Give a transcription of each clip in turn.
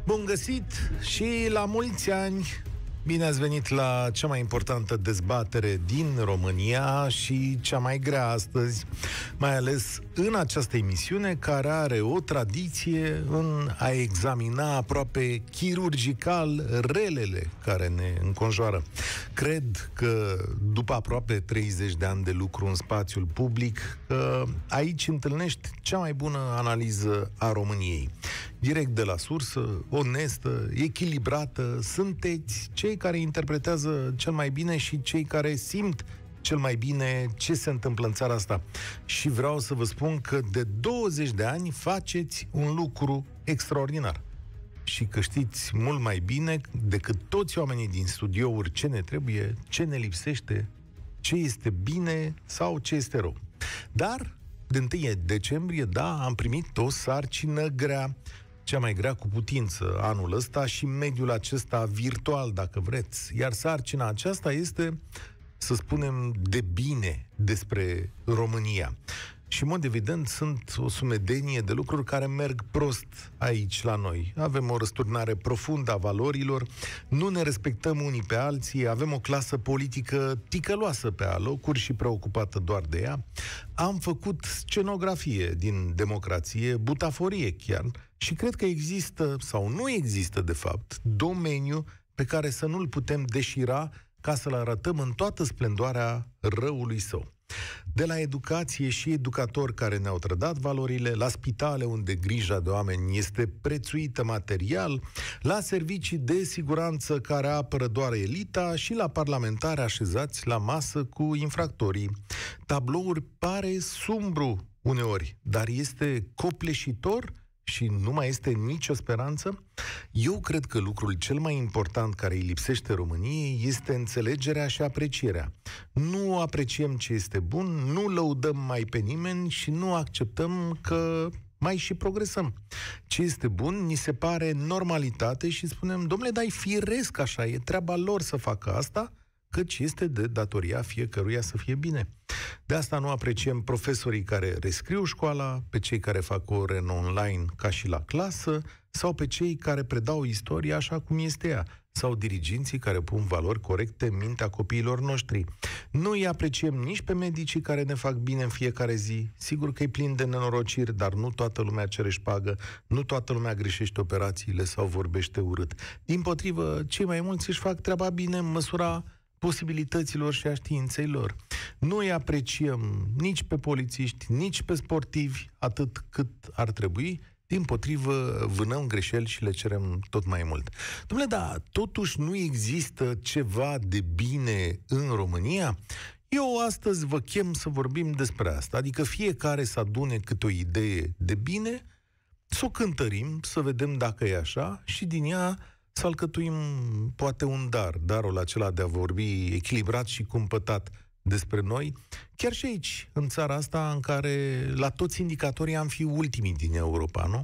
Bun găsit și la mulți ani! Bine ați venit la cea mai importantă dezbatere din România și cea mai grea astăzi, mai ales în această emisiune care are o tradiție în a examina aproape chirurgical relele care ne înconjoară. Cred că după aproape 30 de ani de lucru în spațiul public, aici întâlnești cea mai bună analiză a României. Direct de la sursă, onestă, echilibrată, sunteți cei care interpretează cel mai bine și cei care simt cel mai bine ce se întâmplă în țara asta. Și vreau să vă spun că de 20 de ani faceți un lucru extraordinar. Și că știți mult mai bine decât toți oamenii din studiouri ce ne trebuie, ce ne lipsește, ce este bine sau ce este rău. Dar, de 1 decembrie, da, am primit o sarcină grea, cea mai grea cu putință anul ăsta și mediul acesta virtual, dacă vreți. Iar sarcina aceasta este, să spunem, de bine despre România. Și, în mod evident, sunt o sumedenie de lucruri care merg prost aici, la noi. Avem o răsturnare profundă a valorilor, nu ne respectăm unii pe alții, avem o clasă politică ticăloasă pe alocuri și preocupată doar de ea. Am făcut scenografie din democrație, butaforie chiar, și cred că există, sau nu există, de fapt, domeniu pe care să nu-l putem deșira ca să-l arătăm în toată splendoarea răului său. De la educație și educatori care ne-au trădat valorile, la spitale unde grija de oameni este prețuită material, la servicii de siguranță care apără doar elita și la parlamentari așezați la masă cu infractorii. Tabloul pare sumbru uneori, dar este copleșitor și nu mai este nicio speranță? Eu cred că lucrul cel mai important care îi lipsește României este înțelegerea și aprecierea. Nu apreciem ce este bun, nu lăudăm mai pe nimeni și nu acceptăm că mai și progresăm. Ce este bun ni se pare normalitate și spunem, domnule, dar e firesc așa, e treaba lor să facă asta, căci este de datoria fiecăruia să fie bine. De asta nu apreciem profesorii care rescriu școala, pe cei care fac ore în online ca și la clasă, sau pe cei care predau istoria așa cum este ea, sau diriginții care pun valori corecte în mintea copiilor noștri. Nu îi apreciem nici pe medicii care ne fac bine în fiecare zi. Sigur că e plin de nenorociri, dar nu toată lumea cere șpagă, nu toată lumea greșește operațiile sau vorbește urât. Dimpotrivă, cei mai mulți își fac treaba bine în măsura posibilităților și a științei lor. Nu îi apreciem nici pe polițiști, nici pe sportivi atât cât ar trebui, dimpotrivă vânăm greșeli și le cerem tot mai mult. Dom'le, dar totuși nu există ceva de bine în România? Eu astăzi vă chem să vorbim despre asta, adică fiecare să adune câte o idee de bine, să o cântărim, să vedem dacă e așa și din ea să alcătuim poate un darul acela de a vorbi echilibrat și cumpătat despre noi, chiar și aici, în țara asta, în care la toți indicatorii am fi ultimii din Europa, nu?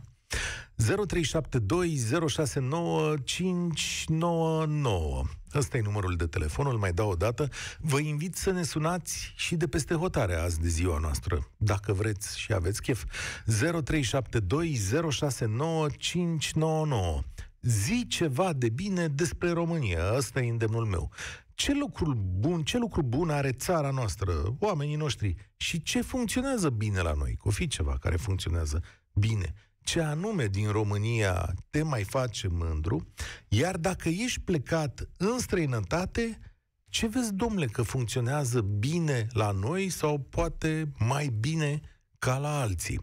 0372069599. Ăsta e numărul de telefon, îl mai dau o dată. Vă invit să ne sunați și de peste hotare azi de ziua noastră, dacă vreți și aveți chef. 0372069599. Zi ceva de bine despre România, ăsta e îndemnul meu. Ce lucru bun are țara noastră, oamenii noștri, și ce funcționează bine la noi? Că o fi ceva care funcționează bine. Ce anume din România te mai face mândru? Iar dacă ești plecat în străinătate, ce vezi, domnule, că funcționează bine la noi sau poate mai bine ca la alții?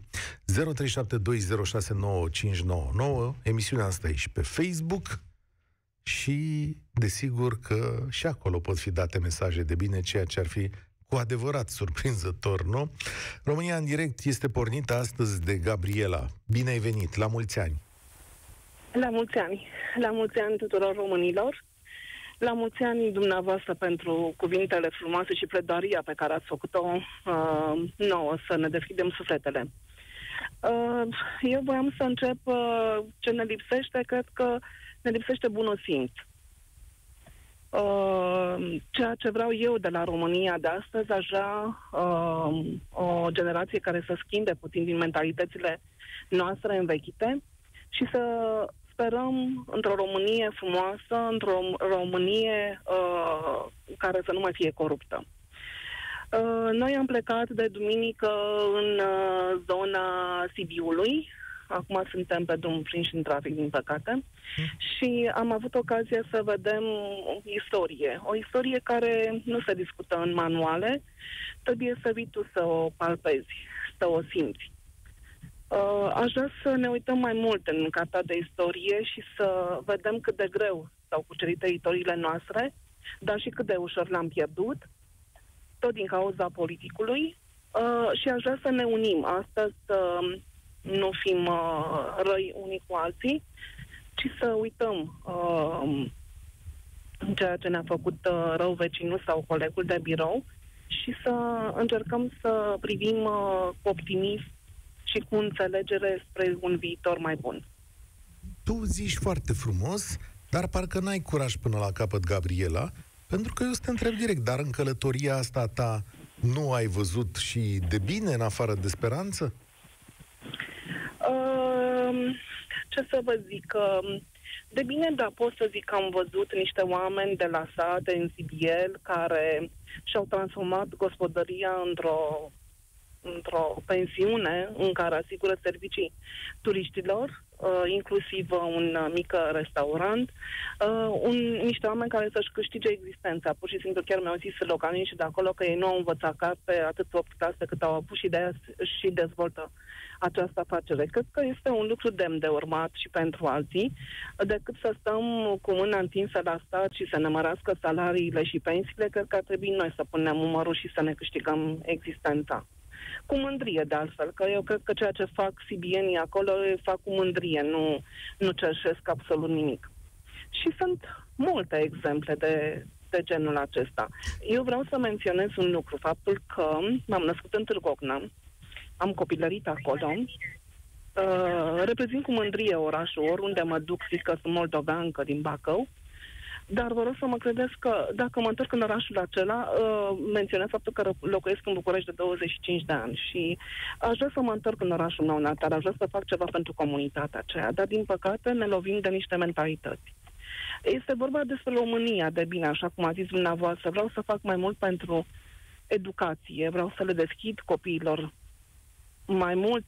0372069599. Emisiunea asta e și pe Facebook și desigur că și acolo pot fi date mesaje de bine, ceea ce ar fi cu adevărat surprinzător, nu? România în direct este pornită astăzi de Gabriela. Bine ai venit, la mulți ani! La mulți ani! La mulți ani tuturor românilor! La mulți ani dumneavoastră pentru cuvintele frumoase și pledoaria pe care ați făcut-o nouă, să ne deschidem sufletele. Eu voiam să încep ce ne lipsește, cred că ne lipsește bunul simț. Ceea ce vreau eu de la România de astăzi, aș vrea o generație care să schimbe puțin din mentalitățile noastre învechite și să sperăm într-o Românie frumoasă, într-o Românie care să nu mai fie coruptă. Noi am plecat de duminică în zona Sibiului. Acum suntem pe drum prinși în trafic, din păcate. Și am avut ocazia să vedem istorie. O istorie care nu se discută în manuale. Trebuie să vii tu să o palpezi, să o simți. Aș vrea să ne uităm mai mult în cartea de istorie și să vedem cât de greu s-au cucerit teritoriile noastre, dar și cât de ușor l-am pierdut, tot din cauza politicului. Și aș vrea să ne unim astăzi, să nu fim răi unii cu alții, ci să uităm ceea ce ne-a făcut rău vecinul sau colegul de birou și să încercăm să privim cu optimism și cu înțelegere spre un viitor mai bun. Tu zici foarte frumos, dar parcă n-ai curaj până la capăt, Gabriela, pentru că eu să te întreb direct, dar în călătoria asta ta nu ai văzut și de bine în afară de speranță? Ce să vă zic? De bine, da, pot să zic că am văzut niște oameni de la sate în Sibiel care și-au transformat gospodăria într-o pensiune în care asigură servicii turiștilor, inclusiv un mic restaurant, niște oameni care să-și câștige existența. Pur și simplu chiar mi-au zis localnici de acolo că ei nu au învățat carte atât 8 clase cât au avut și de aia și dezvoltă această afacere. Cred că este un lucru demn de urmat și pentru alții, decât să stăm cu mâna întinsă la stat și să ne mărească salariile și pensiile. Cred că ar trebui noi să punem umărul și să ne câștigăm existența. Cu mândrie, de altfel, că eu cred că ceea ce fac sibienii acolo fac cu mândrie, nu cerșesc absolut nimic. Și sunt multe exemple de genul acesta. Eu vreau să menționez un lucru, faptul că m-am născut în Târgu Ocna, am copilărit acolo, reprezint cu mândrie orașul, oriunde mă duc, zic că sunt moldoveancă din Bacău, dar vă rog să mă credeți că dacă mă întorc în orașul acela, menționez faptul că locuiesc în București de 25 de ani și aș vrea să mă întorc în orașul meu natal, aș vrea să fac ceva pentru comunitatea aceea, dar din păcate ne lovim de niște mentalități. Este vorba despre România, de bine, așa cum a zis dumneavoastră, vreau să fac mai mult pentru educație, vreau să le deschid copiilor mai mult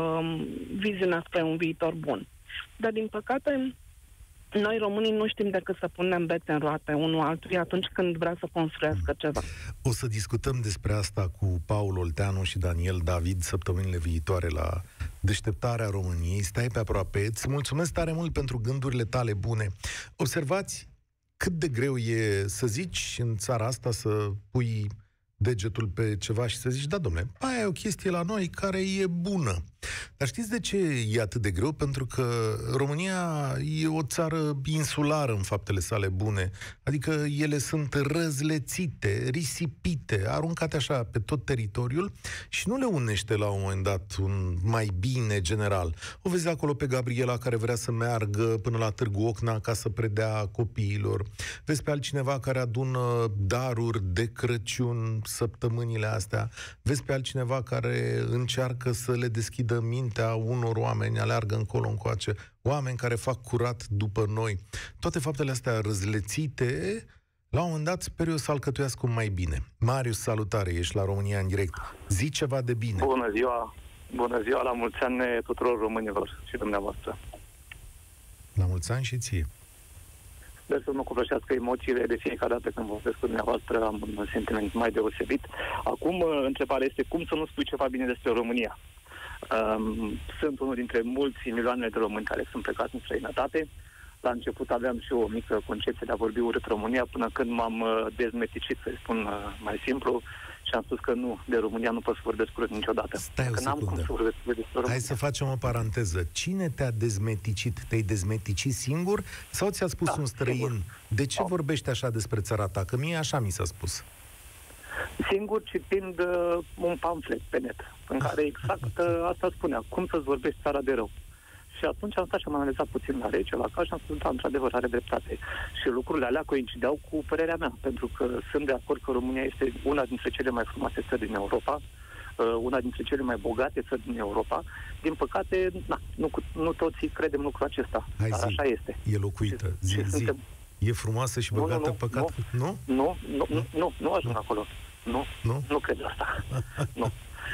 viziunea spre un viitor bun. Dar din păcate noi românii nu știm decât să punem bețe în roate unul altuia atunci când vrea să construiască ceva. O să discutăm despre asta cu Paul Olteanu și Daniel David săptămânile viitoare la Deșteptarea României. Stai pe aproape. Îți mulțumesc tare mult pentru gândurile tale bune. Observați cât de greu e să zici în țara asta, să pui degetul pe ceva și să zici, da, dom'le, aia e o chestie la noi care e bună. Dar știți de ce e atât de greu? Pentru că România e o țară insulară în faptele sale bune. Adică ele sunt răzlețite, risipite, aruncate așa pe tot teritoriul și nu le unește la un moment dat un mai bine general. O vezi acolo pe Gabriela care vrea să meargă până la Târgu Ocna ca să predea copiilor. Vezi pe altcineva care adună daruri de Crăciun săptămânile astea. Vezi pe altcineva care încearcă să le deschidă mintea unor oameni, aleargă încolo încoace, oameni care fac curat după noi. Toate faptele astea răzlețite, la un moment dat sper eu să alcătuiască mai bine. Marius, salutare, ești la România în direct. Zi ceva de bine. Bună ziua! Bună ziua, la mulți ani tuturor românilor și dumneavoastră. La mulți ani și ție. Sper să nu copleșească emoțiile de fiecare dată când vorbesc cu dumneavoastră, am un sentiment mai deosebit. Acum, întrebarea este cum să nu spui ceva bine despre România. Sunt unul dintre mulți milioane de români care sunt plecați în străinătate. La început aveam și o mică concepție de a vorbi urât România, până când m-am dezmeticit, să-i spun mai simplu, și am spus că nu, de România nu pot să vorbesc urât niciodată. Stai o secundă. N-am cum să vorbesc despre România. Hai să facem o paranteză. Cine te-a dezmeticit? Te-ai dezmeticit singur? Sau ți-a spus un străin? Singur. De ce vorbești așa despre țara ta? Că mie așa mi s-a spus. Singur, citind un pamflet pe net, în care exact asta spunea, cum să-ți vorbești țara de rău. Și atunci am stat și am analizat puțin la rece, la casă și am spus, da, într-adevăr, are dreptate. Și lucrurile alea coincideau cu părerea mea, pentru că sunt de acord că România este una dintre cele mai frumoase țări din Europa. una dintre cele mai bogate țări din Europa. Din păcate, nu toți credem lucrul acesta. Hai, dar așa este. E locuită. Zi. E frumoasă și bogată, păcat? Nu ajung acolo. Nu cred asta. Nu.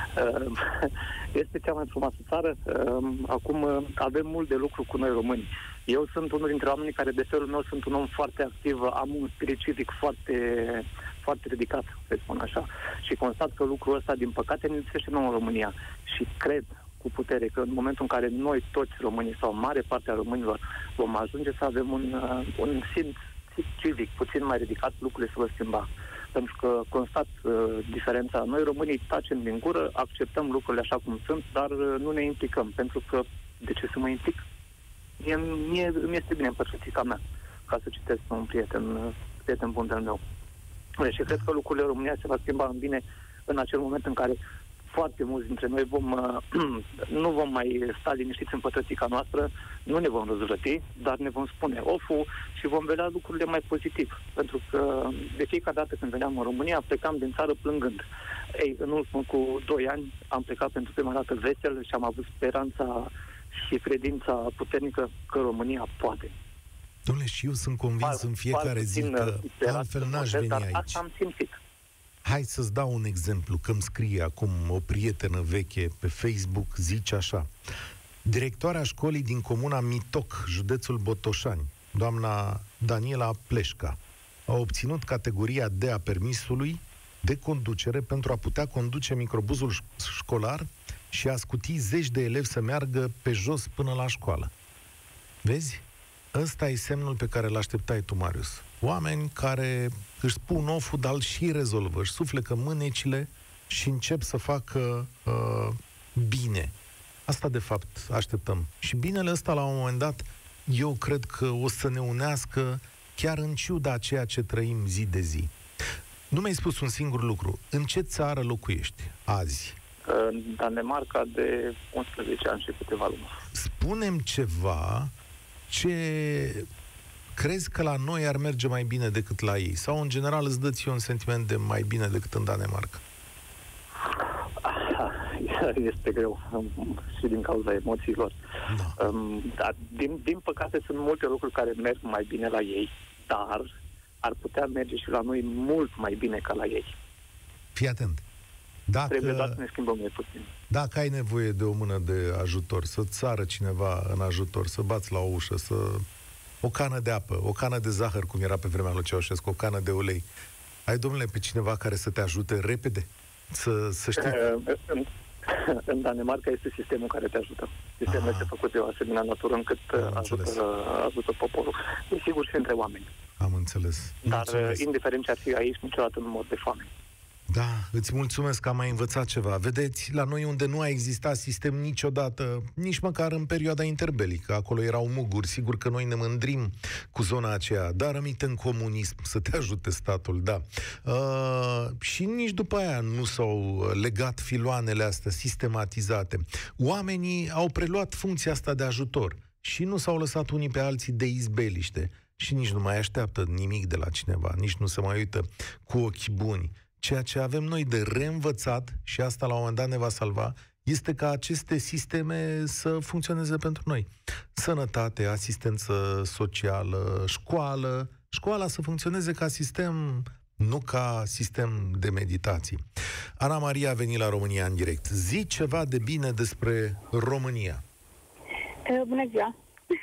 Este cea mai frumoasă țară. Acum avem mult de lucru cu noi români. Eu sunt unul dintre oamenii care, de felul meu, sunt un om foarte activ, am un spirit civic foarte ridicat, să spun așa. Și constat că lucrul ăsta, din păcate, ne lipsește nouă în România. Și cred cu putere că în momentul în care noi toți românii, sau mare parte a românilor, vom ajunge să avem un simț civic puțin mai ridicat, lucrurile se vor schimba. Pentru că constat diferența. Noi românii tacem din gură, acceptăm lucrurile așa cum sunt, dar nu ne implicăm. Pentru că, de ce să mă implic? Mie îmi este bine împărțățica mea, ca să citesc un prieten bun de-al meu. Și cred că lucrurile în România se va schimba în bine în acel moment în care foarte mulți dintre noi nu vom mai sta liniștiți în pătrățica noastră, nu ne vom răzvrăti, dar ne vom spune oful și vom vedea lucrurile mai pozitiv. Pentru că de fiecare dată când veneam în România, plecam din țară plângând. În urmă cu 2 ani am plecat pentru prima dată vesel și am avut speranța și credința puternică că România poate. Dom'le, și eu sunt convins în fiecare zi că altfel n-aș veni aici. Asta am simțit. Hai să-ți dau un exemplu, că îmi scrie acum o prietenă veche pe Facebook, zice așa: directoarea școlii din comuna Mitoc, județul Botoșani, doamna Daniela Pleșca, a obținut categoria D a permisului de conducere pentru a putea conduce microbuzul școlar și a scuti zeci de elevi să meargă pe jos până la școală. Vezi? Ăsta e semnul pe care îl așteptai tu, Marius. Oameni care își spun oful, dar și rezolvă, își suflecă mânecile și încep să facă bine. Asta, de fapt, așteptăm. Și binele ăsta, la un moment dat, eu cred că o să ne unească chiar în ciuda a ceea ce trăim zi de zi. Nu mi-ai spus un singur lucru. În ce țară locuiești azi? În Danemarca de 11 ani și câteva luni. Spune-mi ceva ce crezi că la noi ar merge mai bine decât la ei? Sau, în general, îți dă ție un sentiment de mai bine decât în Danemarca? Este greu și din cauza emoțiilor. Da. Dar, din păcate, sunt multe lucruri care merg mai bine la ei, dar ar putea merge și la noi mult mai bine ca la ei. Fii atent. Trebuie doar să ne schimbăm mai puțin. Dacă ai nevoie de o mână de ajutor, să-ți sară cineva în ajutor, să bați la o ușă, o cană de apă, o cană de zahăr, cum era pe vremea lui Ceaușescu, o cană de ulei, ai, domnule, pe cineva care să te ajute repede? Să știi? În Danemarca este sistemul care te ajută. Sistemul este făcut de o asemenea natură încât ajută poporul. E sigur și între oameni. Am înțeles. Dar, indiferent ce ar fi aici, niciodată nu mor de foame. Da, îți mulțumesc că am mai învățat ceva. Vedeți, la noi unde nu a existat sistem niciodată, nici măcar în perioada interbelică, acolo erau muguri, sigur că noi ne mândrim cu zona aceea, dar rămite în comunism să te ajute statul, da. Și nici după aia nu s-au legat filoanele astea sistematizate. Oamenii au preluat funcția asta de ajutor și nu s-au lăsat unii pe alții de izbeliște și nici nu mai așteaptă nimic de la cineva, nici nu se mai uită cu ochi buni. Ceea ce avem noi de reînvățat, și asta la un moment dat ne va salva, este ca aceste sisteme să funcționeze pentru noi. Sănătate, asistență socială, școala să funcționeze ca sistem, nu ca sistem de meditații. Ana Maria a venit la România în direct. Zi ceva de bine despre România. Bună ziua!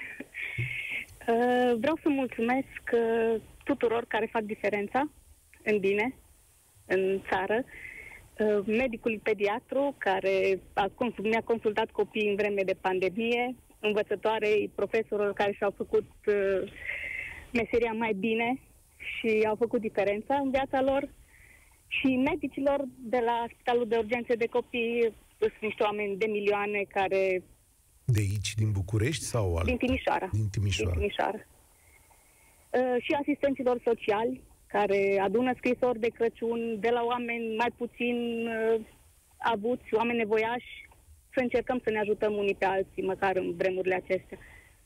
Vreau să mulțumesc tuturor care fac diferența în bine în țară, medicului pediatru care mi-a consultat copiii în vreme de pandemie, învățătoarei, profesorilor care și-au făcut meseria mai bine și au făcut diferența în viața lor, și medicilor de la Spitalul de Urgențe de Copii. Sunt niște oameni de milioane care... De aici, din București sau Din Timișoara. Din Timișoara. Și asistenților sociali, care adună scrisori de Crăciun de la oameni mai puțin avuți, oameni nevoiași, să încercăm să ne ajutăm unii pe alții, măcar în vremurile acestea.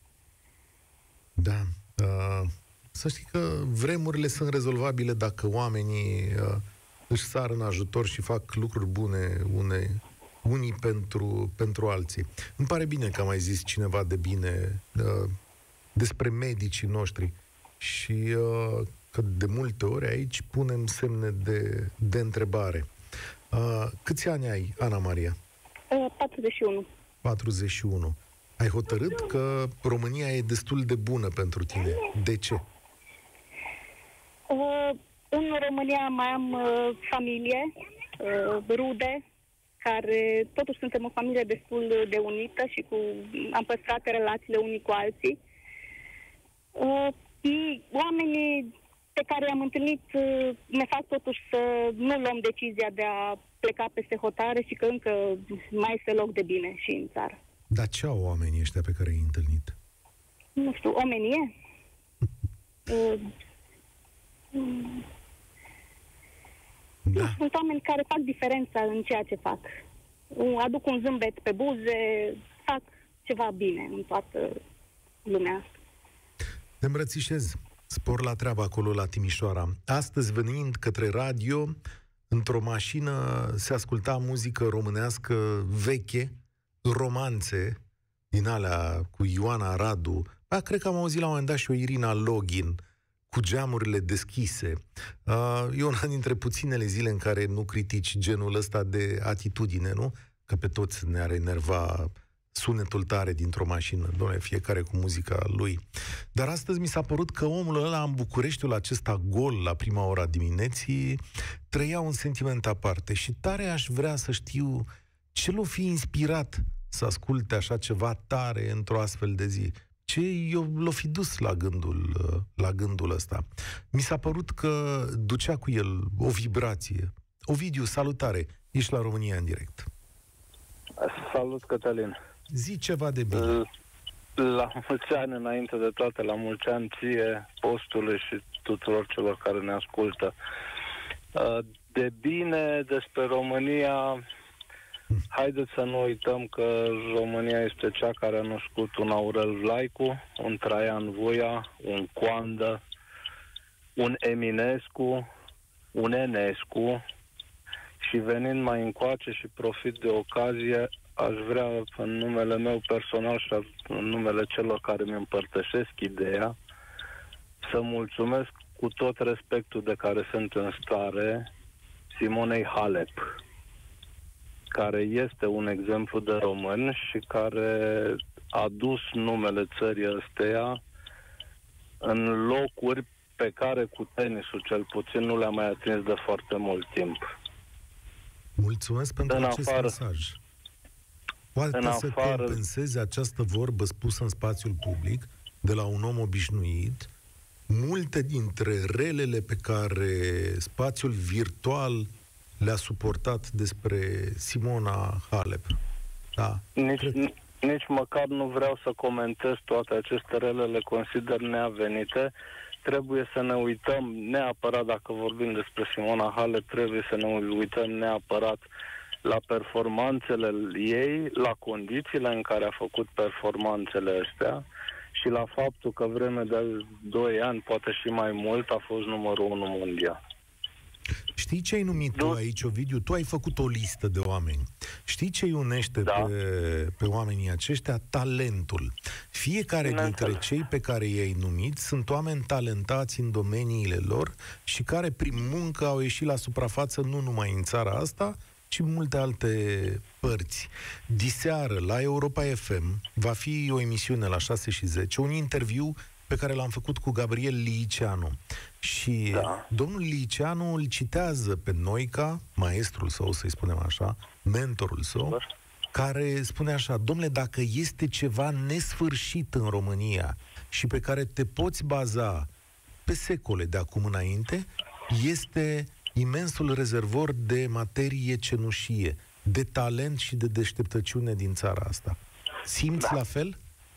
Da. Să știi că vremurile sunt rezolvabile dacă oamenii își sar în ajutor și fac lucruri bune unii pentru alții. Îmi pare bine că a mai zis cineva de bine despre medicii noștri și că de multe ori aici punem semne de întrebare. Câți ani ai, Ana Maria? 41. 41. Ai hotărât că România e destul de bună pentru tine. De ce? În România mai am familie, rude, care totuși suntem o familie destul de unită și am păstrat relațiile unii cu alții. Oamenii pe care i-am întâlnit ne fac totuși să nu luăm decizia de a pleca peste hotare și că încă mai este loc de bine și în țară. Dar ce au oamenii ăștia pe care i-ai întâlnit? Nu știu, omenie? Da. Sunt oameni care fac diferența în ceea ce fac. Aduc un zâmbet pe buze, fac ceva bine în toată lumea. Te îmbrățișez. Spor la treabă acolo la Timișoara. Astăzi, venind către radio, într-o mașină se asculta muzică românească veche, romanțe din alea cu Ioana Radu. Cred că am auzit la un moment dat și o Irina Login cu geamurile deschise. E una dintre puținele zile în care nu critici genul ăsta de atitudine, nu? Că pe toți ne-ar enerva sunetul tare dintr-o mașină, doamne, fiecare cu muzica lui. Dar astăzi mi s-a părut că omul ăla în Bucureștiul acesta gol la prima ora dimineții trăia un sentiment aparte și tare aș vrea să știu ce l-o fi inspirat să asculte așa ceva tare într-o astfel de zi. Ce l-o fi dus la gândul ăsta. Mi s-a părut că ducea cu el o vibrație. Ovidiu, salutare! Ești la România în direct. Salut, Cătălin! Zi ceva de bine. La mulți ani, înainte de toate, la mulți ani ție, postului și tuturor celor care ne ascultă. De bine despre România, haideți să nu uităm că România este cea care a născut un Aurel Vlaicu, un Traian Vuia, un Coandă, un Eminescu, un Enescu și venind mai încoace și profit de ocazie, aș vrea, în numele meu personal și în numele celor care mi împărtășesc ideea, să mulțumesc cu tot respectul de care sunt în stare Simonei Halep, care este un exemplu de român și care a dus numele țării ăsteia în locuri pe care cu tenisul cel puțin nu le-a mai atins de foarte mult timp. Mulțumesc pentru acest mesaj. Poate să compenseze această vorbă spusă în spațiul public de la un om obișnuit multe dintre relele pe care spațiul virtual le-a suportat despre Simona Halep. Da. Nici măcar nu vreau să comentez toate aceste rele, le consider neavenite. Trebuie să ne uităm neapărat, dacă vorbim despre Simona Halep, trebuie să ne uităm neapărat la performanțele ei, la condițiile în care a făcut performanțele astea și la faptul că vreme de 2 ani, poate și mai mult, a fost numărul 1 mondial. Știi ce ai numit tu aici, Ovidiu? Tu ai făcut o listă de oameni. Știi ce îi unește pe oamenii aceștia? Talentul. Fiecare dintre cei pe care i-ai numit sunt oameni talentați în domeniile lor și care prin muncă au ieșit la suprafață nu numai în țara asta, ci în multe alte părți. Diseară, la Europa FM, va fi o emisiune la 6:10, un interviu pe care l-am făcut cu Gabriel Liceanu. Și domnul Liceanu îl citează pe Noica, maestrul său, să-i spunem așa, mentorul său, care spune așa: domnule, dacă este ceva nesfârșit în România și pe care te poți baza pe secole de acum înainte, este imensul rezervor de materie cenușie, de talent și de deșteptăciune din țara asta. Simți la fel?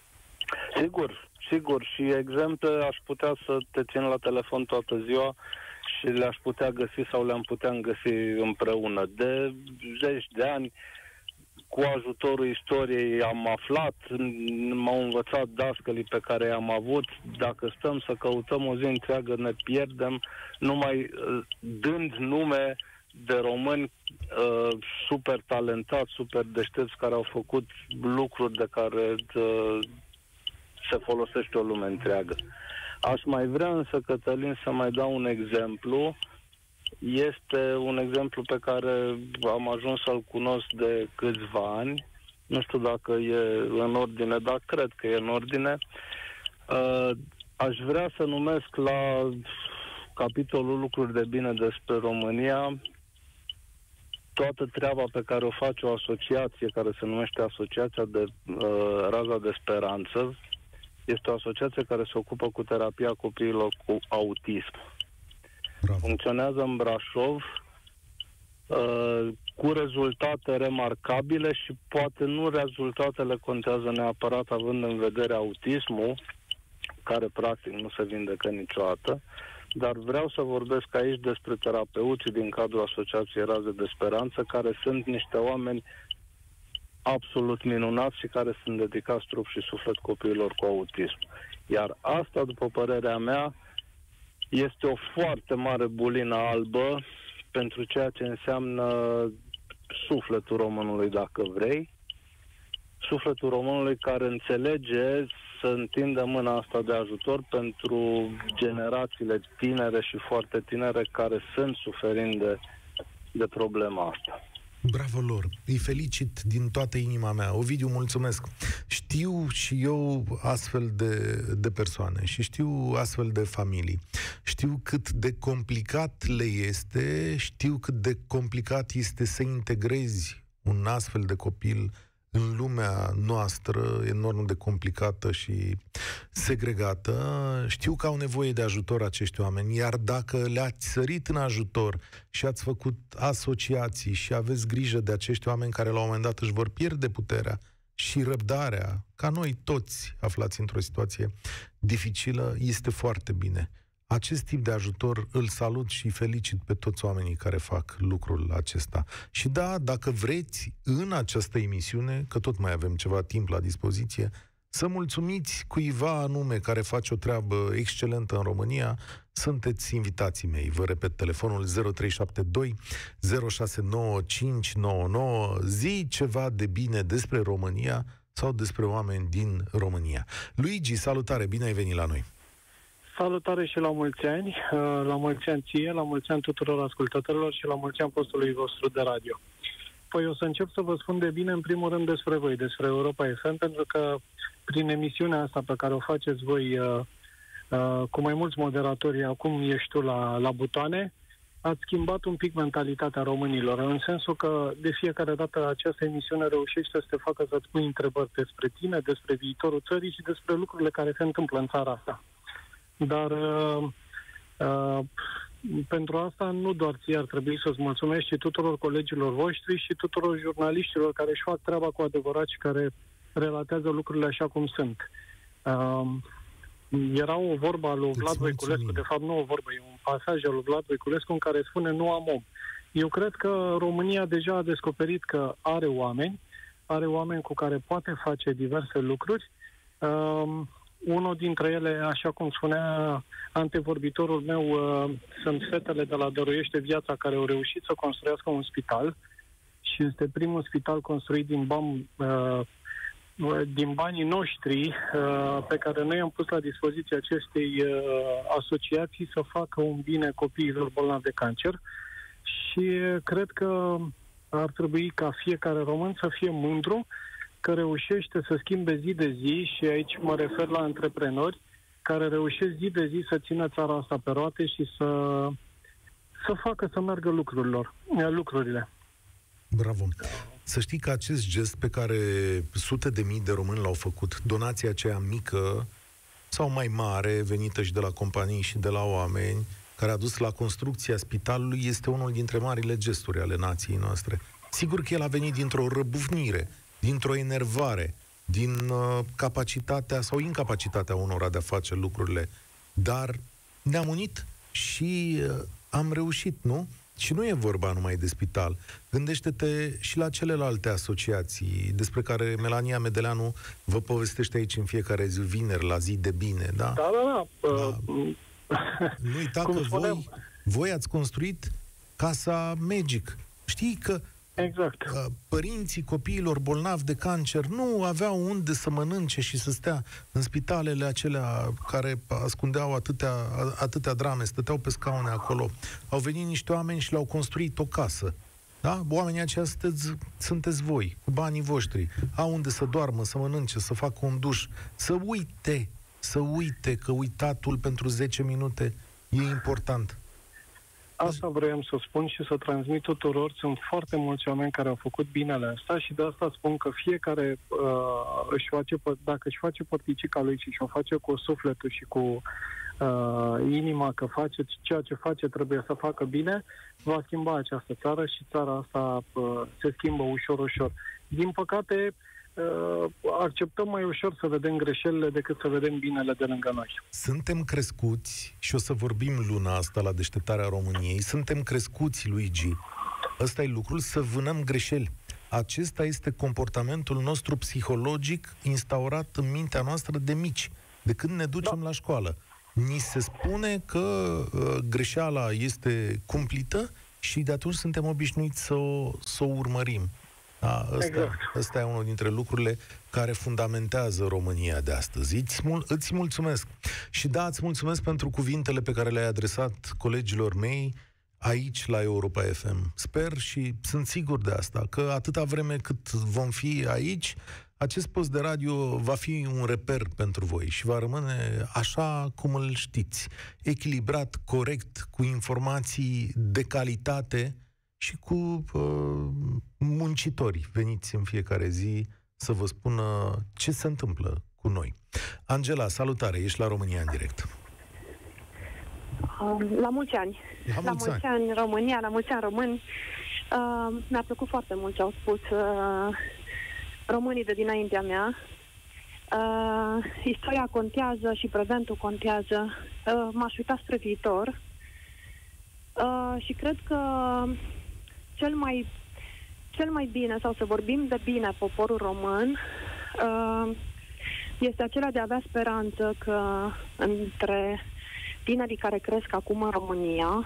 Sigur, și exemple aș putea să te țin la telefon toată ziua și le-aș putea găsi sau le-am putea găsi împreună. De 10 de ani, cu ajutorul istoriei am aflat, m-au învățat dascălii pe care i-am avut. Dacă stăm să căutăm o zi întreagă, ne pierdem numai dând nume de români super talentați, super deștepți, care au făcut lucruri de care se folosește o lume întreagă. Aș mai vrea însă, Cătălin, să mai dau un exemplu. Este un exemplu pe care am ajuns să-l cunosc de câțiva ani. Nu știu dacă e în ordine, dar cred că e în ordine. Aș vrea să numesc la capitolul lucruri de bine despre România toată treaba pe care o face o asociație care se numește Asociația de Raza de Speranță. Este o asociație care se ocupă cu terapia copiilor cu autism. Bravo. Funcționează în Brașov cu rezultate remarcabile și poate nu rezultatele contează neapărat având în vedere autismul, care practic nu se vindecă niciodată, dar vreau să vorbesc aici despre terapeuții din cadrul Asociației Raze de Speranță, care sunt niște oameni absolut minunați și care sunt dedicați trup și suflet copiilor cu autism. Iar asta, după părerea mea, este o foarte mare bulină albă pentru ceea ce înseamnă sufletul românului, dacă vrei. Sufletul românului care înțelege să întindă mâna asta de ajutor pentru generațiile tinere și foarte tinere care sunt suferind de problema asta. Bravo lor! Îi felicit din toată inima mea. Ovidiu, mulțumesc! Știu și eu astfel de persoane și știu astfel de familii. Știu cât de complicat le este, știu cât de complicat este să integrezi un astfel de copil în lumea noastră, enorm de complicată și segregată. Știu că au nevoie de ajutor acești oameni, iar dacă le-ați sărit în ajutor și ați făcut asociații și aveți grijă de acești oameni care la un moment dat își vor pierde puterea și răbdarea, ca noi toți aflați într-o situație dificilă, este foarte bine. Acest tip de ajutor îl salut și felicit pe toți oamenii care fac lucrul acesta. Și da, dacă vreți, în această emisiune, că tot mai avem ceva timp la dispoziție, să mulțumiți cuiva anume care face o treabă excelentă în România, sunteți invitații mei. Vă repet, telefonul 0372 069599. Zi ceva de bine despre România sau despre oameni din România. Luigi, salutare, bine ai venit la noi! Salutare și la mulți ani, la mulți ani ție, la mulți ani tuturor ascultătorilor și la mulți ani postului vostru de radio. Păi o să încep să vă spun de bine în primul rând despre voi, despre Europa FM, pentru că prin emisiunea asta pe care o faceți voi cu mai mulți moderatori, acum ești tu la butoane, ați schimbat un pic mentalitatea românilor, în sensul că de fiecare dată această emisiune reușește să te facă să-ți pui întrebări despre tine, despre viitorul țării și despre lucrurile care se întâmplă în țara asta. Dar pentru asta nu doar ție ar trebui să-ți mulțumesc, ci tuturor colegilor voștri și tuturor jurnaliștilor care își fac treaba cu adevărat și care relatează lucrurile așa cum sunt. Era o vorbă a lui Vlad Voiculescu, de fapt nu o vorbă, e un pasaj al lui Vlad Voiculescu în care spune nu am om. Eu cred că România deja a descoperit că are oameni cu care poate face diverse lucruri. Unul dintre ele, așa cum spunea antevorbitorul meu, sunt fetele de la Dăruiește Viața care au reușit să construiască un spital și este primul spital construit din banii noștri pe care noi am pus la dispoziția acestei asociații să facă un bine copiilor bolnavi de cancer și cred că ar trebui ca fiecare român să fie mândru că reușește să schimbe zi de zi, și aici mă refer la antreprenori care reușesc zi de zi să țină țara asta pe roate și să facă să meargă lucrurile. Bravo! Să știi că acest gest pe care sute de mii de români l-au făcut, donația aceea mică sau mai mare, venită și de la companii și de la oameni, care a dus la construcția spitalului, este unul dintre marile gesturi ale nației noastre. Sigur că el a venit dintr-o răbufnire, dintr-o enervare, din capacitatea sau incapacitatea unora de a face lucrurile. Dar ne-am unit și am reușit, nu? Și nu e vorba numai de spital. Gândește-te și la celelalte asociații despre care Melania Medeleanu vă povestește aici în fiecare zi, vineri, la Zi de Bine, da? Da. Nu uita că voi ați construit Casa Magic. Știi că Exact. părinții copiilor bolnavi de cancer nu aveau unde să mănânce și să stea în spitalele acelea care ascundeau atâtea drame, stăteau pe scaune acolo. Au venit niște oameni și le-au construit o casă. Da? Oamenii aceia sunteți voi, cu banii voștri. Au unde să doarmă, să mănânce, să facă un duș. Să uite că uitatul pentru 10 minute e important. Asta vreau să spun și să transmit tuturor. Sunt foarte mulți oameni care au făcut binele ăsta și de asta spun că fiecare dacă își face părticica lui și o face cu sufletul și cu inima că face ceea ce face, trebuie să facă bine, va schimba această țară și țara asta se schimbă ușor. Din păcate, acceptăm mai ușor să vedem greșelile decât să vedem binele de lângă noi. Suntem crescuți, și o să vorbim luna asta la Deșteptarea României, suntem crescuți, Luigi, ăsta e lucrul, să vânăm greșeli. Acesta este comportamentul nostru psihologic instaurat în mintea noastră de mici, de când ne ducem la școală. Ni se spune că greșeala este cumplită și de atunci suntem obișnuiți să o urmărim. Da, ăsta e unul dintre lucrurile care fundamentează România de astăzi. Îți mulțumesc. Și da, îți mulțumesc pentru cuvintele pe care le-ai adresat colegilor mei aici la Europa FM. Sper și sunt sigur de asta, că atâta vreme cât vom fi aici, acest post de radio va fi un reper pentru voi și va rămâne așa cum îl știți. Echilibrat, corect, cu informații de calitate și cu muncitori veniți în fiecare zi să vă spună ce se întâmplă cu noi. Angela, salutare, ești la România în direct. La mulți ani. La mulți ani România, la mulți ani români. Mi-a plăcut foarte mult ce au spus românii de dinaintea mea. Istoria contează și prezentul contează. M-aș uita spre viitor. Și cred că cel mai bine, sau să vorbim de bine poporul român, este acela de a avea speranță că între tinerii care cresc acum în România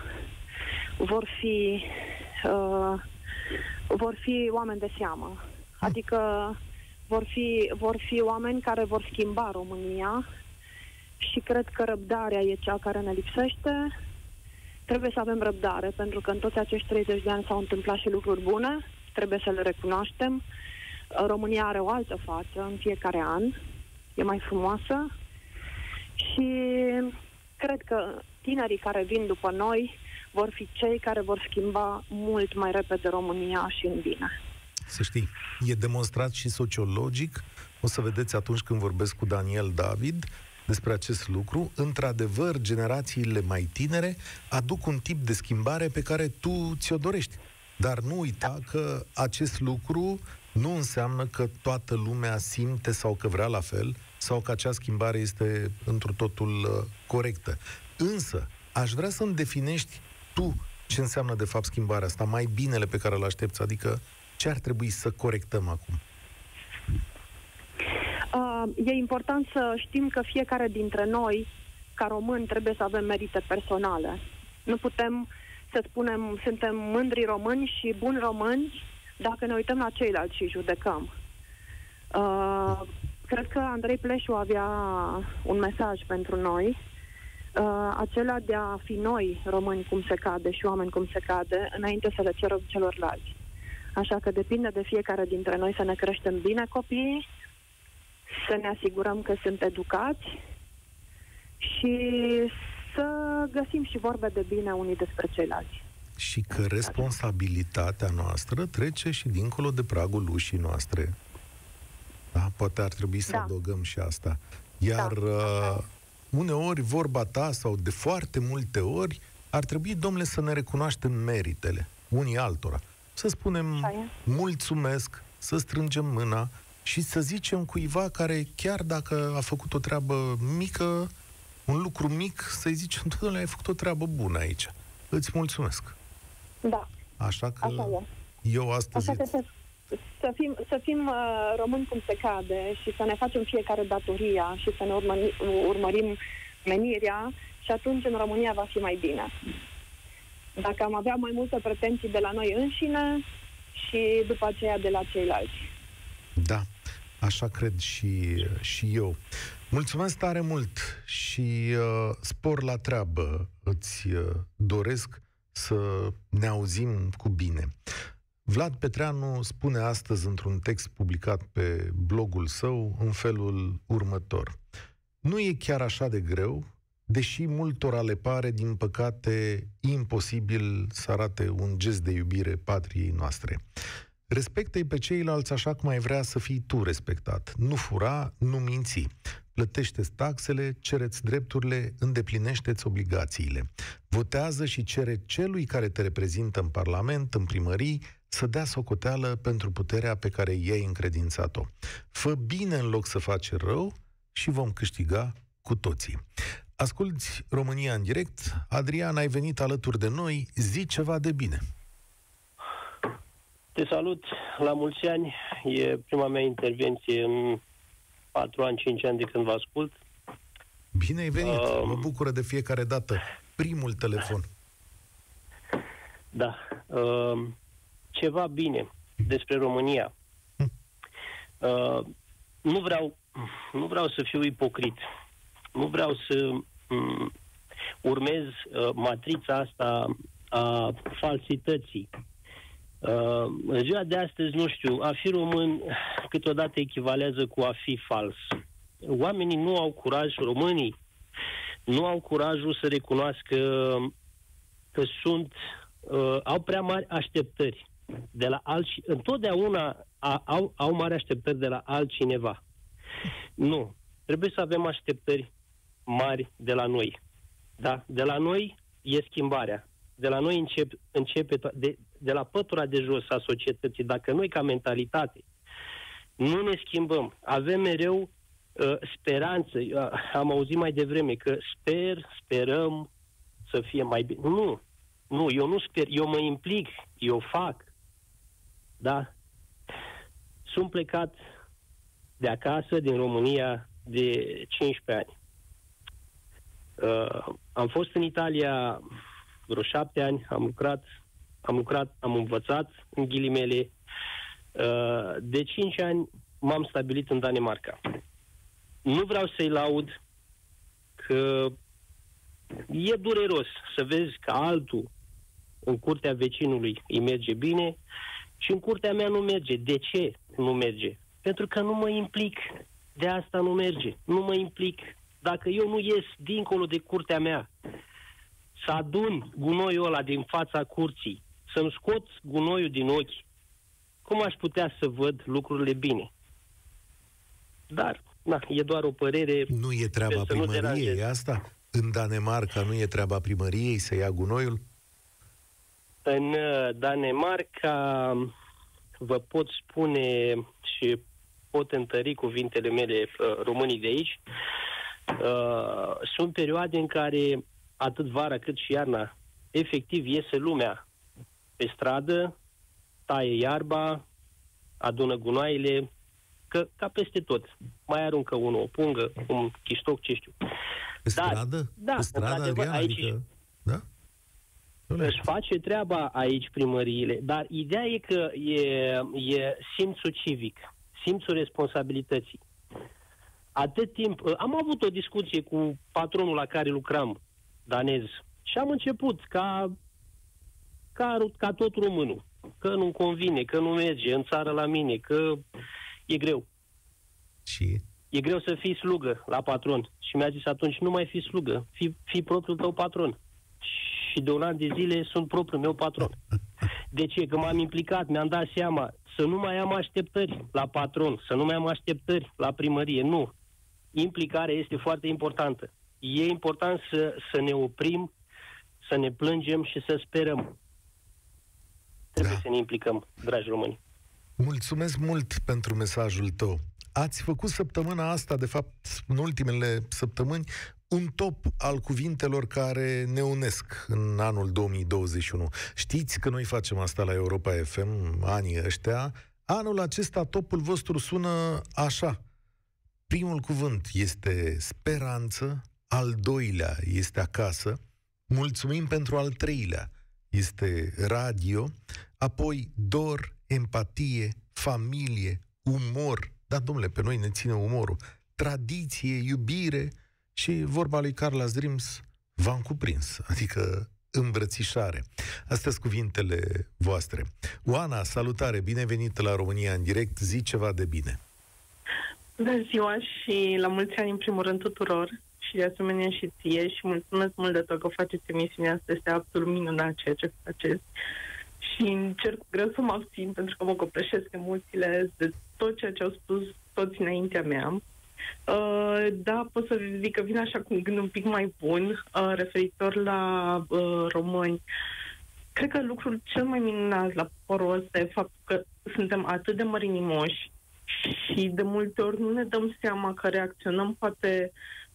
vor fi oameni de seamă. Adică vor fi oameni care vor schimba România și cred că răbdarea e cea care ne lipsește. Trebuie să avem răbdare, pentru că în toți acești 30 de ani s-au întâmplat și lucruri bune, trebuie să le recunoaștem. România are o altă față în fiecare an, e mai frumoasă și cred că tinerii care vin după noi vor fi cei care vor schimba mult mai repede România și în bine. Să știi, e demonstrat și sociologic, o să vedeți atunci când vorbesc cu Daniel David despre acest lucru. Într-adevăr, generațiile mai tinere aduc un tip de schimbare pe care tu ți-o dorești. Dar nu uita că acest lucru nu înseamnă că toată lumea simte sau că vrea la fel, sau că acea schimbare este întru totul corectă. Însă, aș vrea să-mi definești tu ce înseamnă de fapt schimbarea asta, mai binele pe care îl aștepți, adică ce ar trebui să corectăm acum? E important să știm că fiecare dintre noi, ca români, trebuie să avem merite personale. Nu putem să spunem suntem mândri români și buni români dacă ne uităm la ceilalți și judecăm. Cred că Andrei Pleșu avea un mesaj pentru noi, acela de a fi noi români cum se cade și oameni cum se cade, înainte să le cerem celorlalți. Așa că depinde de fiecare dintre noi să ne creștem bine copiii, să ne asigurăm că sunt educați și să găsim și vorbe de bine unii despre ceilalți. Și că responsabilitatea noastră trece și dincolo de pragul ușii noastre. Da? Poate ar trebui să adăugăm și asta. Iar uneori vorba ta, sau de foarte multe ori, ar trebui, domnule, să ne recunoaștem meritele unii altora. Să spunem mulțumesc, să strângem mâna și să zicem cuiva care, chiar dacă a făcut o treabă mică, un lucru mic, să-i zicem, domnule, ai făcut o treabă bună aici. Îți mulțumesc. Da. Așa că așa eu astăzi... Așa că să fim români cum se cade și să ne facem fiecare datoria și să ne urmărim menirea și atunci în România va fi mai bine. Dacă am avea mai multe pretenții de la noi înșine și după aceea de la ceilalți. Da, așa cred și eu. Mulțumesc tare mult și spor la treabă. Îți doresc să ne auzim cu bine. Vlad Petreanu spune astăzi într-un text publicat pe blogul său în felul următor. Nu e chiar așa de greu, deși multora le pare, din păcate, imposibil să arate un gest de iubire patriei noastre. Respectă-i pe ceilalți așa cum ai vrea să fii tu respectat. Nu fura, nu minți. Plătește-ți taxele, cereți drepturile, îndeplinește-ți obligațiile. Votează și cere celui care te reprezintă în Parlament, în primării, să dea socoteală pentru puterea pe care i-ai încredințat-o. Fă bine în loc să faci rău și vom câștiga cu toții. Asculți România în direct. Adrian, ai venit alături de noi. Zi ceva de bine. Te salut, la mulți ani. E prima mea intervenție în 4 ani, 5 ani de când vă ascult. Bine ai venit. Mă bucură de fiecare dată. Primul telefon. Da. Ceva bine despre România. Nu vreau să fiu ipocrit. Nu vreau să urmez matrița asta a falsității. În ziua de astăzi, nu știu, a fi român câteodată echivalează cu a fi fals. Oamenii nu au curaj, românii nu au curajul să recunoască că au prea mari așteptări de la altcineva. Întotdeauna au mari așteptări de la altcineva. Nu. Trebuie să avem așteptări mari de la noi. Da? De la noi e schimbarea. De la noi începe de la pătura de jos a societății. Dacă noi, ca mentalitate, nu ne schimbăm, avem mereu speranță. Am auzit mai devreme că sperăm să fie mai bine. Nu, eu nu sper, eu mă implic, eu fac. Da? Sunt plecat de acasă, din România, de 15 ani. Am fost în Italia vreo 7 ani, am învățat, în ghilimele. De 5 ani m-am stabilit în Danemarca. Nu vreau să-i laud, că e dureros să vezi că altul în curtea vecinului îi merge bine și în curtea mea nu merge. De ce nu merge? Pentru că nu mă implic. De asta nu merge. Nu mă implic. Dacă eu nu ies dincolo de curtea mea, să adun gunoiul ăla din fața curții, să-mi scot gunoiul din ochi, cum aș putea să văd lucrurile bine? Dar, e doar o părere. Nu e treaba primăriei asta? În Danemarca nu e treaba primăriei să ia gunoiul? În Danemarca vă pot spune și pot întări cuvintele mele românii de aici. Sunt perioade în care atât vara cât și iarna efectiv iese lumea pe stradă, taie iarba, adună gunoaiele, ca peste tot. Mai aruncă unul o pungă, un chiștoc, ce știu. Pe stradă? Da, pe stradă, Adrian, aici adică... Da? Își face treaba aici primăriile, dar ideea e că e simțul civic, simțul responsabilității. Atât timp... Am avut o discuție cu patronul la care lucram, danez, și am început ca tot românul, că nu-mi convine, că nu merge în țară la mine, că e greu. Și? E greu să fii slugă la patron. Și mi-a zis atunci, nu mai fi slugă, fii propriul tău patron. Și de un an de zile sunt propriul meu patron. De ce? Că m-am implicat, mi-am dat seama să nu mai am așteptări la patron, să nu mai am așteptări la primărie. Nu. Implicarea este foarte importantă. E important să ne oprim, să ne plângem și să sperăm. Trebuie să ne implicăm, dragi români. Mulțumesc mult pentru mesajul tău. Ați făcut săptămâna asta, de fapt, în ultimele săptămâni, un top al cuvintelor care ne unesc în anul 2021. Știți că noi facem asta la Europa FM anii ăștia. Anul acesta topul vostru sună așa. Primul cuvânt este speranță, al doilea este acasă, mulțumim pentru al treilea, este radio, apoi dor, empatie, familie, umor, da, domnule, pe noi ne ține umorul, tradiție, iubire și vorba lui Carla Dreams v-am cuprins, adică îmbrățișare. Astea sunt cuvintele voastre. Oana, salutare, binevenit la România în direct, zi ceva de bine. Bună ziua și la mulți ani în primul rând tuturor și de asemenea și ție și mulțumesc mult de tot că faceți emisiunea asta, este absolut minunat ceea ce faceți și încerc greu să mă abțin pentru că mă copleșesc emoțiile de tot ceea ce au spus toți înaintea mea. Da, pot să zic că vin așa cu un gând un pic mai bun referitor la români. Cred că lucrul cel mai minunat la poporul ăsta e faptul că suntem atât de mărinimoși și de multe ori nu ne dăm seama că reacționăm poate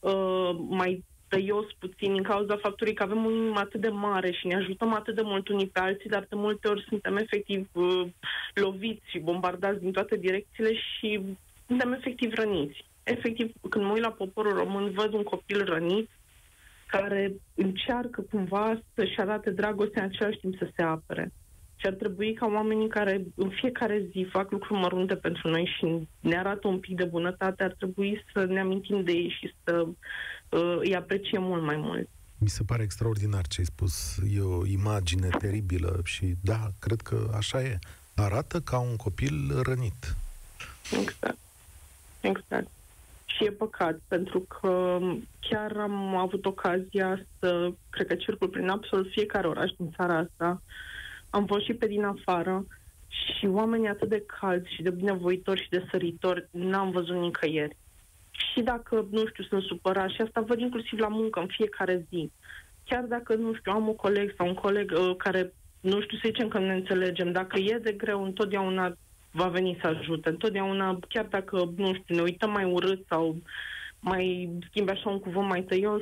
mai tăios puțin din cauza faptului că avem un inimă atât de mare și ne ajutăm atât de mult unii pe alții, dar de multe ori suntem efectiv loviți și bombardați din toate direcțiile și suntem efectiv răniți. Efectiv, când mă uit la poporul român, văd un copil rănit care încearcă cumva să-și arate dragostea în același timp să se apere. Și ar trebui ca oamenii care în fiecare zi fac lucruri mărunte pentru noi și ne arată un pic de bunătate, ar trebui să ne amintim de ei și să îi apreciem mult mai mult. Mi se pare extraordinar ce ai spus. E o imagine teribilă și da, cred că așa e. Arată ca un copil rănit. Exact. Exact. Și e păcat, pentru că chiar am avut ocazia să, cred că circul prin absolut fiecare oraș din țara asta. Am fost și pe din afară și oamenii atât de calzi și de binevoitori și de săritori n-am văzut nicăieri. Și dacă, nu știu, sunt supărat, și asta văd inclusiv la muncă în fiecare zi. Chiar dacă, nu știu, am un coleg sau un coleg care, nu știu, să zicem că ne înțelegem, dacă e de greu, întotdeauna va veni să ajute. Întotdeauna, chiar dacă, nu știu, ne uităm mai urât sau mai schimbi așa un cuvânt mai tăios,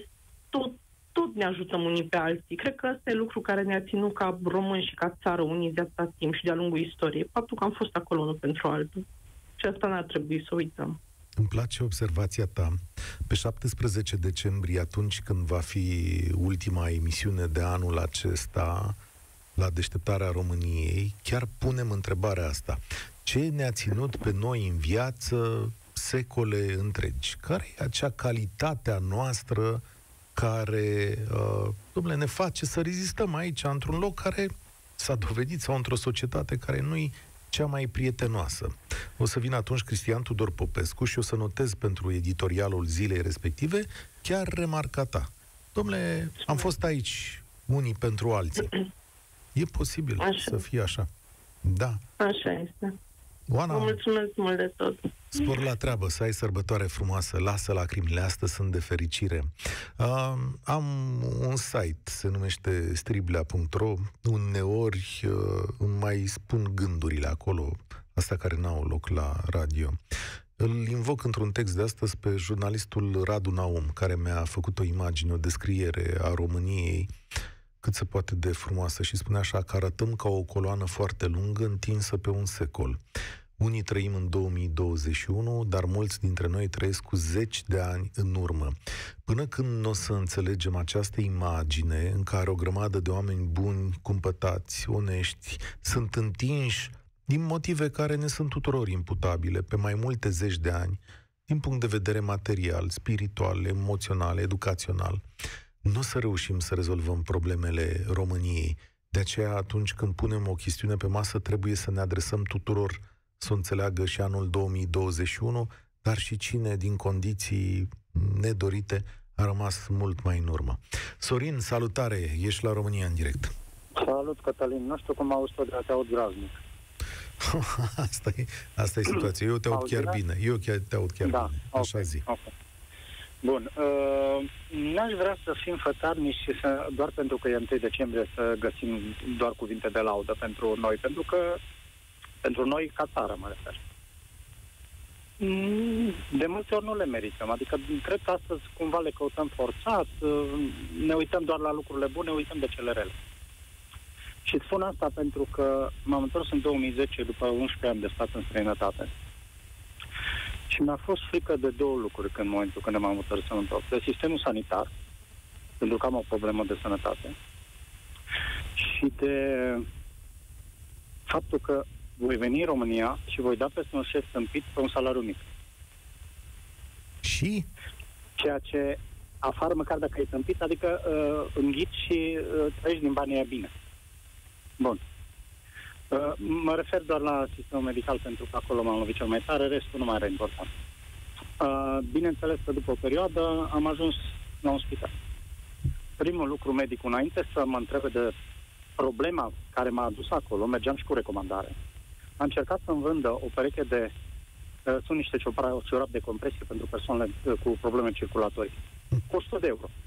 tot ne ajutăm unii pe alții. Cred că ăsta e lucru care ne-a ținut ca români și ca țară unii de atâta timp și de-a lungul istoriei. Faptul că am fost acolo unul pentru altul. Și asta n-ar trebui să uităm. Îmi place observația ta. Pe 17 decembrie, atunci când va fi ultima emisiune de anul acesta la Deșteptarea României, chiar punem întrebarea asta. Ce ne-a ținut pe noi în viață secole întregi? Care e acea calitate a noastră care, dom'le, ne face să rezistăm aici, într-un loc care s-a dovedit, sau într-o societate care nu-i cea mai prietenoasă. O să vină atunci Cristian Tudor Popescu și o să notez pentru editorialul zilei respective chiar remarca ta. Dom'le, am fost aici unii pentru alții. E posibil să fie așa. Da. Așa este. Oana, vă mulțumesc mult de tot. Spor la treabă, să ai sărbătoare frumoasă, lasă lacrimile, astăzi sunt de fericire. Am un site, se numește striblea.ro, uneori îmi mai spun gândurile acolo, astea care n-au loc la radio. Îl invoc într-un text de astăzi pe jurnalistul Radu Naum, care mi-a făcut o imagine, o descriere a României cât se poate de frumoasă și spune așa că arătăm ca o coloană foarte lungă întinsă pe un secol. Unii trăim în 2021, dar mulți dintre noi trăiesc cu 10 de ani în urmă. Până când nu o să înțelegem această imagine în care o grămadă de oameni buni, cumpătați, onești, sunt întinși din motive care ne sunt tuturor imputabile pe mai multe zeci de ani, din punct de vedere material, spiritual, emoțional, educațional, nu o să reușim să rezolvăm problemele României. De aceea, atunci când punem o chestiune pe masă, trebuie să ne adresăm tuturor să o înțeleagă și anul 2021, dar și cine, din condiții nedorite, a rămas mult mai în urmă. Sorin, salutare! Ești la România în direct. Salut, Cătălin! Nu știu cum auzi tot, dar te aud graznic. Asta e situația. Eu te aud chiar bine. Eu chiar te aud chiar bine. Așa zi. Okay. Bun. N-aș vrea să fim fățarnici și doar pentru că e 1 decembrie să găsim doar cuvinte de laudă pentru noi, pentru că pentru noi ca țară, mă refer. De multe ori nu le merităm. Adică cred că astăzi cumva le căutăm forțat, ne uităm doar la lucrurile bune, uităm de cele rele. Și spun asta pentru că m-am întors în 2010 după 11 ani de stat în străinătate. Și mi-a fost frică de două lucruri în momentul când m-am întors să mă întorc. De sistemul sanitar, pentru că am o problemă de sănătate. și de faptul că voi veni în România și voi da peste un șef tâmpit pe un salariu mic. Și? Ceea ce afară, măcar dacă e tâmpit, adică înghiți și trăiești din banii aia bine. Bun. Mă refer doar la sistemul medical, pentru că acolo m-am lovit cel mai tare, restul nu mai are important. Bineînțeles că după o perioadă am ajuns la un spital. Primul lucru, medicul, înainte să mă întrebe de problema care m-a adus acolo, mergeam și cu recomandare. Am încercat să-mi vândă o pereche de... sunt niște ciorapi de compresie pentru persoanele cu probleme circulatorii. Cu 100 de euro.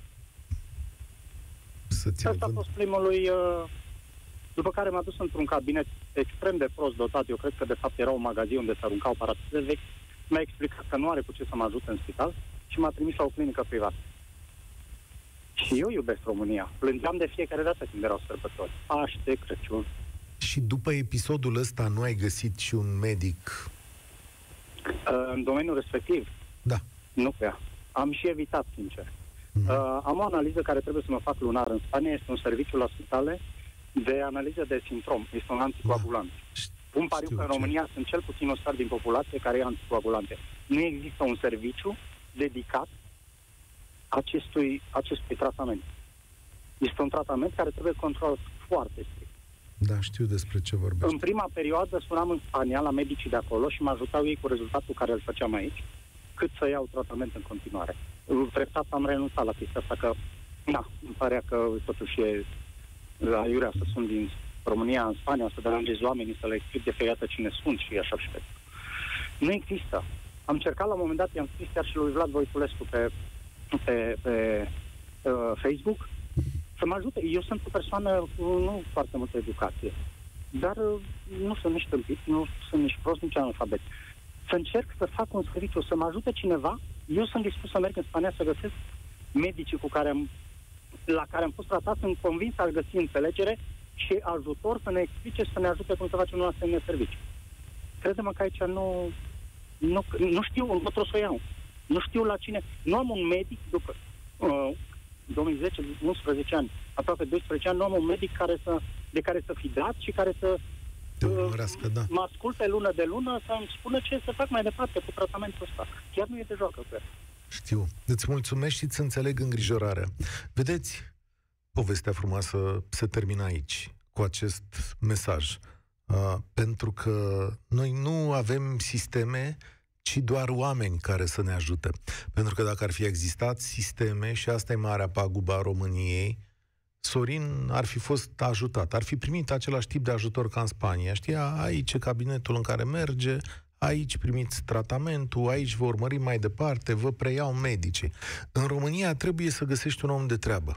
Asta a fost primul lui... după care m-a dus într-un cabinet extrem de prost dotat. Eu cred că de fapt era un magazin unde se aruncau aparate de vechi. Mi-a explicat că nu are cu ce să mă ajute în spital și m-a trimis la o clinică privată. Și eu iubesc România. Plângeam de fiecare dată când erau sărbători. Paște, Crăciun. Și după episodul ăsta nu ai găsit și un medic? În domeniul respectiv? Da. Nu prea. Am și evitat, sincer. Am o analiză care trebuie să mă fac lunar în Spania. Este un serviciu la spitale de analiză de simptom. Este un anticoagulant. Un pariu că în România sunt cel puțin un sfert din populație care e anticoagulante. Nu există un serviciu dedicat acestui tratament. Este un tratament care trebuie controlat foarte strict. Da, știu despre ce vorbești. În prima perioadă sunam în Spania la medicii de acolo și mă ajutau ei cu rezultatul care îl făceam aici, cât să iau tratament în continuare. Treptat am renunțat la chestia asta, că îmi părea că totuși e aiurea să sun din România în Spania, să deranjezi oamenii, să le explic de fiecare dată cine sunt și așa și pe. Nu există. Am încercat la un moment dat, i-am scris chiar și lui Vlad Voiculescu pe Facebook să mă ajute. Eu sunt o persoană cu nu foarte multă educație, dar nu sunt nici tâmpit, nu sunt nici prost, nici analfabet. Să încerc să fac un serviciu, să mă ajute cineva. Eu sunt dispus să merg în Spania să găsesc medicii la care am fost tratat, sunt convins să găsi înțelegere și ajutor să ne explice și să ne ajute cum să facem un asemenea serviciu. Crede-mă că aici nu știu încotro să o iau. Nu știu la cine. Nu am un medic după 2010, 11 ani, aproape 12 ani, nu am un medic de care să fi dat și care să mă asculte lună de lună, să-mi spună ce să fac mai departe cu tratamentul ăsta. Chiar nu e de joacă cu el. Știu. Îți mulțumesc și îți înțeleg îngrijorarea. Vedeți, povestea frumoasă se termină aici, cu acest mesaj. Pentru că noi nu avem sisteme, ci doar oameni care să ne ajute. Pentru că dacă ar fi existat sisteme, și asta e marea pagubă a României, Sorin ar fi fost ajutat, ar fi primit același tip de ajutor ca în Spania. Știa, aici e cabinetul în care merge, aici primiți tratamentul, aici vă urmărim mai departe, vă preiau medicii. În România trebuie să găsești un om de treabă.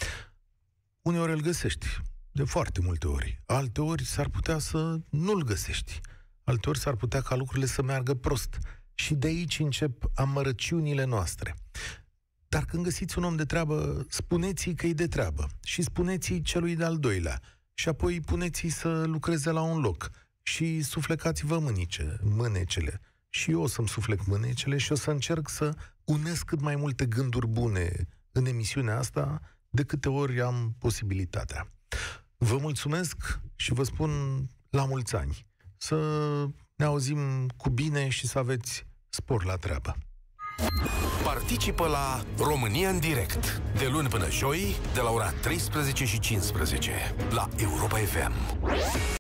Uneori îl găsești, de foarte multe ori. Alteori s-ar putea să nu-l găsești. Alteori s-ar putea ca lucrurile să meargă prost. Și de aici încep amărăciunile noastre. Dar când găsiți un om de treabă, spuneți-i că e de treabă. Și spuneți-i celui de-al doilea. Și apoi puneți-i să lucreze la un loc. Și suflecați-vă mânecele. Și eu o să-mi suflec mânecele și o să încerc să unesc cât mai multe gânduri bune în emisiunea asta, de câte ori am posibilitatea. Vă mulțumesc și vă spun la mulți ani. Să ne auzim cu bine și să aveți spor la treabă. Participă la România în direct, de luni până joi, de la ora 13:15, la Europa FM.